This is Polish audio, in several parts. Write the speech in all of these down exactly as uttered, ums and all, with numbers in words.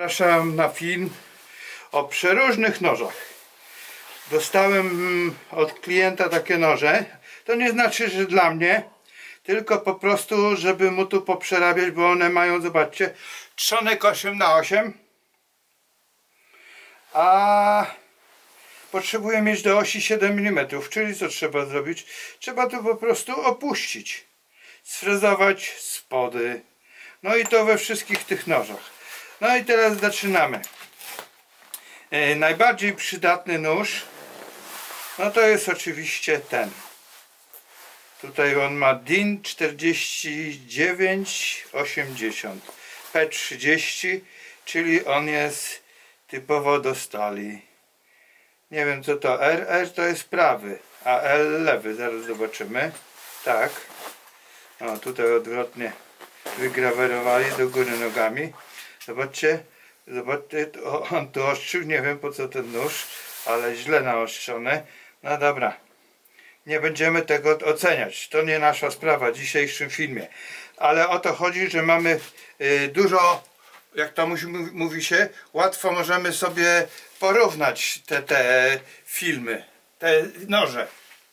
Zapraszam na film o przeróżnych nożach. Dostałem od klienta takie noże. To nie znaczy, że dla mnie, tylko po prostu, żeby mu tu poprzerabiać, bo one mają, zobaczcie, trzonek osiem na osiem, a potrzebuję mieć do osi siedem milimetrów, czyli co trzeba zrobić? Trzeba to po prostu opuścić, sfrezować spody. No i to we wszystkich tych nożach. No i teraz zaczynamy. E, najbardziej przydatny nóż, no to jest oczywiście ten. Tutaj on ma D I N czterdzieści dziewięć osiemdziesiąt P trzydzieści, czyli on jest typowo do stali. Nie wiem co to R, R to jest prawy, a L lewy, zaraz zobaczymy. Tak. O, tutaj odwrotnie wygrawerowali do góry nogami. Zobaczcie, zobaczcie, on tu ostrzył, nie wiem po co ten nóż, ale źle naostrzony. No dobra, nie będziemy tego oceniać, to nie nasza sprawa w dzisiejszym filmie. Ale o to chodzi, że mamy y, dużo, jak to mówi, mówi się, łatwo możemy sobie porównać te, te filmy, te noże.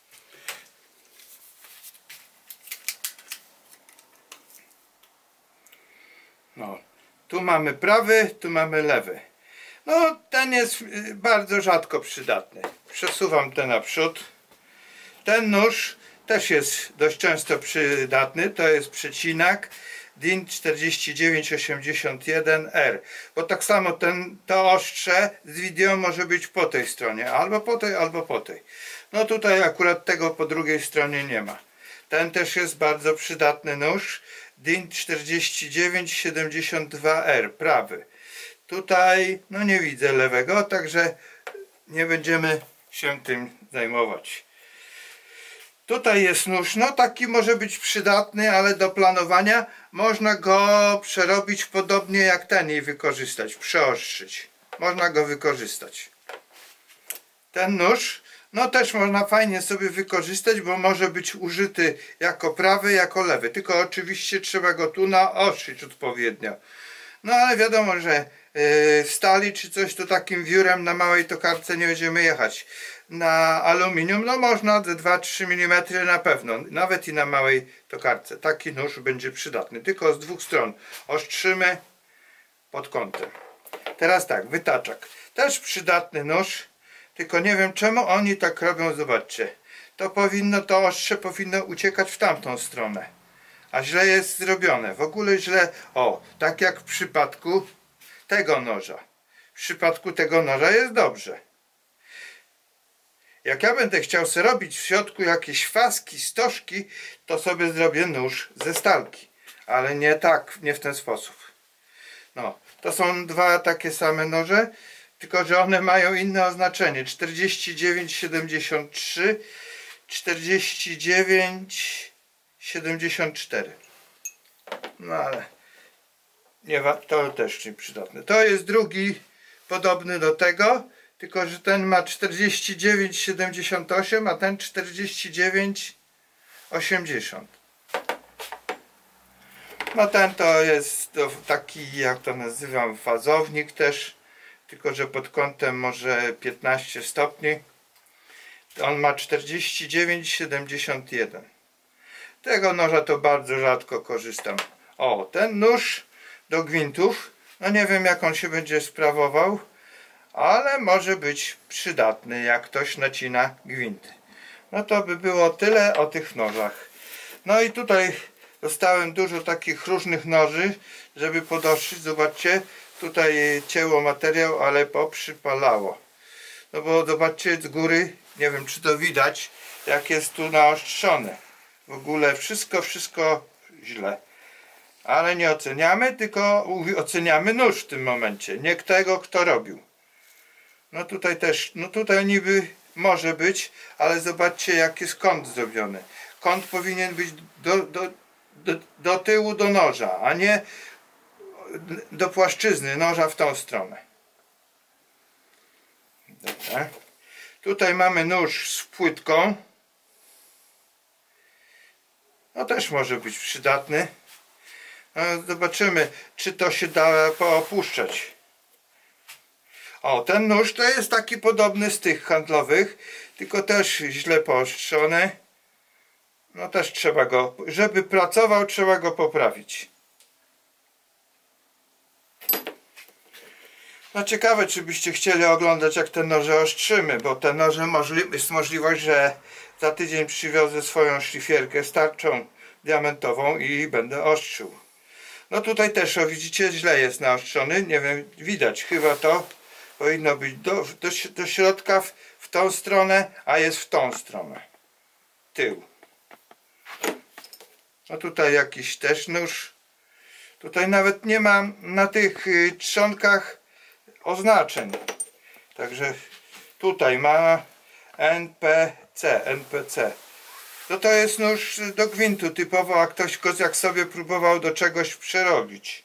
No. Tu mamy prawy, tu mamy lewy. No ten jest bardzo rzadko przydatny. Przesuwam ten naprzód. Ten nóż też jest dość często przydatny. To jest przecinak D I N czterdzieści dziewięć osiemdziesiąt jeden R. Bo tak samo ten, to ostrze z wideo może być po tej stronie. Albo po tej, albo po tej. No tutaj akurat tego po drugiej stronie nie ma. Ten też jest bardzo przydatny nóż. D I N czterdzieści dziewięć siedemdziesiąt dwa R, prawy. Tutaj no nie widzę lewego, także nie będziemy się tym zajmować. Tutaj jest nóż, no taki może być przydatny, ale do planowania można go przerobić podobnie jak ten i wykorzystać, przeostrzyć. Można go wykorzystać. Ten nóż no też można fajnie sobie wykorzystać, bo może być użyty jako prawy, jako lewy. Tylko oczywiście trzeba go tu naostrzyć odpowiednio. No ale wiadomo, że w stali czy coś to takim wiórem na małej tokarce nie będziemy jechać. Na aluminium no można ze dwa trzy milimetry na pewno, nawet i na małej tokarce. Taki nóż będzie przydatny, tylko z dwóch stron ostrzymy pod kątem. Teraz tak, wytaczak. Też przydatny nóż. Tylko nie wiem czemu oni tak robią, zobaczcie. To powinno, to ostrze powinno uciekać w tamtą stronę. A źle jest zrobione. W ogóle źle, o, tak jak w przypadku tego noża. W przypadku tego noża jest dobrze. Jak ja będę chciał sobie robić w środku jakieś faski, stożki, to sobie zrobię nóż ze stalki. Ale nie tak, nie w ten sposób. No, to są dwa takie same noże. Tylko że one mają inne oznaczenie. czterdzieści dziewięć siedemdziesiąt trzy, czterdzieści dziewięć siedemdziesiąt cztery. No ale nie, to też nie przydatne. To jest drugi podobny do tego, tylko że ten ma czterdzieści dziewięć siedemdziesiąt osiem, a ten czterdzieści dziewięć osiemdziesiąt. No ten to jest taki, jak to nazywam, fazownik też. Tylko że pod kątem może piętnaście stopni. On ma czterdzieści dziewięć siedemdziesiąt jeden. Tego noża to bardzo rzadko korzystam. O, ten nóż do gwintów. No nie wiem jak on się będzie sprawował, ale może być przydatny jak ktoś nacina gwinty. No to by było tyle o tych nożach. No i tutaj dostałem dużo takich różnych noży, żeby podostrzyć. Zobaczcie. Tutaj cięło materiał, ale poprzypalało. No bo zobaczcie z góry, nie wiem czy to widać, jak jest tu naostrzone. W ogóle wszystko, wszystko źle. Ale nie oceniamy, tylko oceniamy nóż w tym momencie, nie tego kto robił. No tutaj też, no tutaj niby może być, ale zobaczcie jak jest kąt zrobiony. Kąt powinien być do, do, do, do tyłu do noża, a nie do płaszczyzny noża w tą stronę. Dobra. Tutaj mamy nóż z płytką. No też może być przydatny. No, zobaczymy czy to się da poopuszczać. O, ten nóż to jest taki podobny z tych handlowych, tylko też źle poostrzony. No też trzeba go, żeby pracował, trzeba go poprawić. No ciekawe, czy byście chcieli oglądać, jak te noże ostrzymy, bo te noże możli jest możliwość, że za tydzień przywiozę swoją szlifierkę z tarczą diamentową i będę ostrzył. No tutaj też, o widzicie, źle jest naostrzony, nie wiem, widać, chyba to powinno być do, do, do środka w, w tą stronę, a jest w tą stronę. Tył. No tutaj jakiś też nóż. Tutaj nawet nie ma na tych y, trzonkach oznaczeń. Także tutaj ma N P C, N P C. No to jest nóż do gwintu typowo, a ktoś go jak sobie próbował do czegoś przerobić.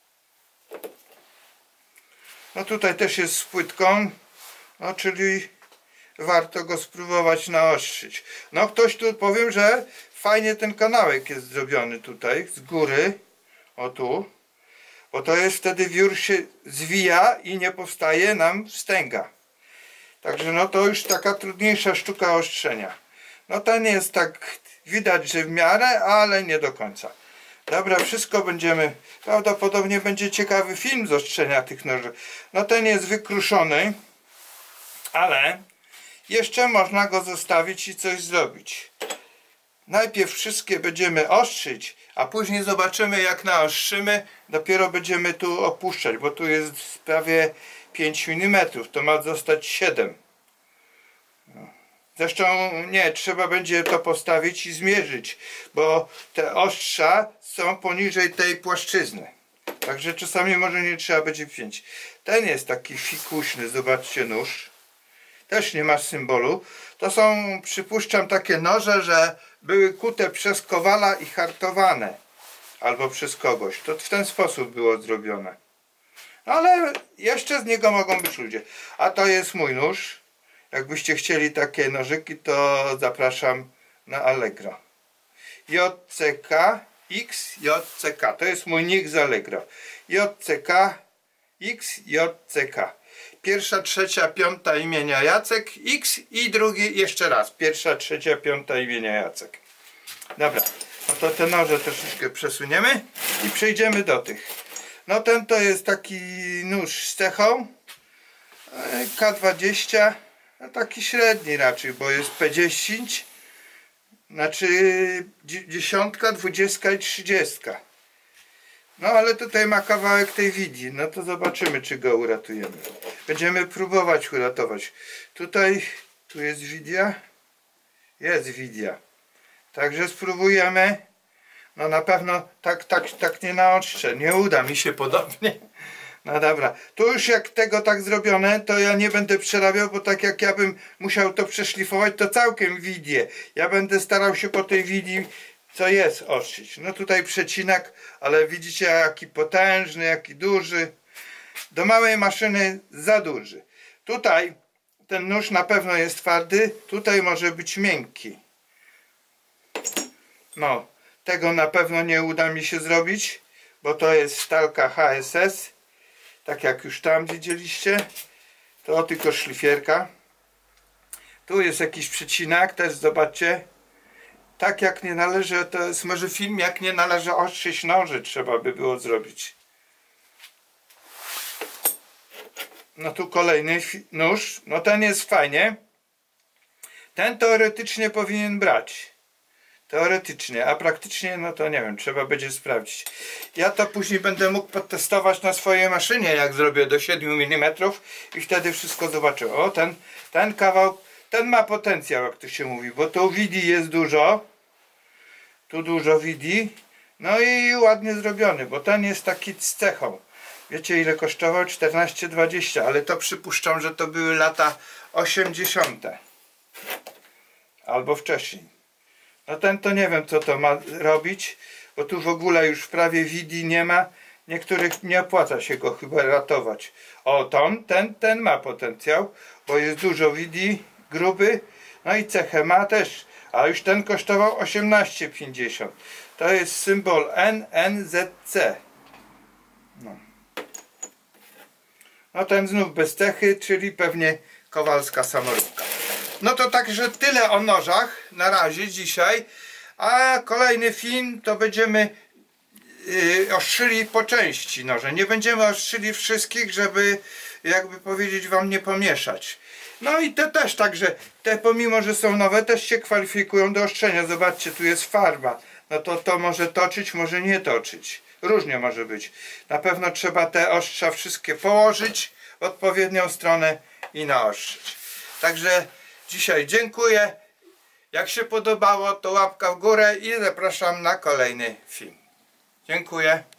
No tutaj też jest z płytką, no czyli warto go spróbować naostrzyć. No ktoś tu, powiem, że fajnie ten kanałek jest zrobiony tutaj z góry, o tu, bo to jest wtedy wiór się zwija i nie powstaje nam wstęga. Także no to już taka trudniejsza sztuka ostrzenia. No ten jest tak, widać, że w miarę, ale nie do końca. Dobra, wszystko będziemy, prawdopodobnie będzie ciekawy film z ostrzenia tych noży. No ten jest wykruszony, ale jeszcze można go zostawić i coś zrobić. Najpierw wszystkie będziemy ostrzyć, a później zobaczymy, jak naostrzymy. Dopiero będziemy tu opuszczać, bo tu jest prawie pięć milimetrów, to ma zostać siedem. Zresztą nie, trzeba będzie to postawić i zmierzyć, bo te ostrza są poniżej tej płaszczyzny. Także czasami może nie trzeba będzie pięć. Ten jest taki fikuśny, zobaczcie, nóż. Też nie ma symbolu. To są, przypuszczam, takie noże, że były kute przez kowala i hartowane. Albo przez kogoś. To w ten sposób było zrobione. Ale jeszcze z niego mogą być ludzie. A to jest mój nóż. Jakbyście chcieli takie nożyki, to zapraszam na Allegro. J C K X J C K. To jest mój nick z Allegro. J C K X J C K. Pierwsza, trzecia, piąta imienia Jacek X i drugi jeszcze raz. Pierwsza, trzecia, piąta imienia Jacek. Dobra, no to te noże troszeczkę przesuniemy i przejdziemy do tych. No ten to jest taki nóż z cechą K dwadzieścia. No taki średni raczej, bo jest P dziesięć, znaczy dziesiątka, dwudziestka i trzydziestka. No ale tutaj ma kawałek tej widzi, no to zobaczymy, czy go uratujemy. Będziemy próbować uratować. Tutaj, tu jest widia, jest widia. Także spróbujemy. No na pewno tak, tak, tak nie naostrzę, nie uda mi się podobnie. No dobra, tu już jak tego tak zrobione, to ja nie będę przerabiał, bo tak jak ja bym musiał to przeszlifować, to całkiem widię. Ja będę starał się po tej widzi, co jest, ostrzyć. No tutaj przecinak, ale widzicie, jaki potężny, jaki duży. Do małej maszyny za duży. Tutaj ten nóż na pewno jest twardy, tutaj może być miękki. No, tego na pewno nie uda mi się zrobić, bo to jest stalka H S S. Tak jak już tam widzieliście, to tylko szlifierka. Tu jest jakiś przecinak, też zobaczcie. Tak jak nie należy, to jest może film, jak nie należy ostrzyć noży, trzeba by było zrobić. No tu kolejny nóż, no ten jest fajnie. Ten teoretycznie powinien brać. Teoretycznie, a praktycznie, no to nie wiem, trzeba będzie sprawdzić. Ja to później będę mógł podtestować na swojej maszynie, jak zrobię do siedmiu milimetrów i wtedy wszystko zobaczę. O, ten, ten kawał, ten ma potencjał, jak to się mówi, bo tu widzi jest dużo. Tu dużo widzi. No i ładnie zrobiony, bo ten jest taki z cechą. Wiecie, ile kosztował? czternaście dwadzieścia, ale to przypuszczam, że to były lata osiemdziesiąte. Albo wcześniej. No ten to nie wiem, co to ma robić, bo tu w ogóle już prawie widzi nie ma. Niektórych nie opłaca się go chyba ratować. O, ten, ten, ten ma potencjał, bo jest dużo widzi, gruby, no i cechę ma też, a już ten kosztował osiemnaście pięćdziesiąt. To jest symbol N N Z C. No. A ten znów bez cechy, czyli pewnie kowalska samoróbka. No to także tyle o nożach na razie dzisiaj. A kolejny film to będziemy yy, ostrzyli po części noże. Nie będziemy ostrzyli wszystkich, żeby jakby powiedzieć wam nie pomieszać. No i te też także, te pomimo że są nowe, też się kwalifikują do ostrzenia. Zobaczcie, tu jest farba. No to to może toczyć, może nie toczyć. Różnie może być. Na pewno trzeba te ostrza wszystkie położyć w odpowiednią stronę i naostrzyć. Także dzisiaj dziękuję. Jak się podobało, to łapka w górę i zapraszam na kolejny film. Dziękuję.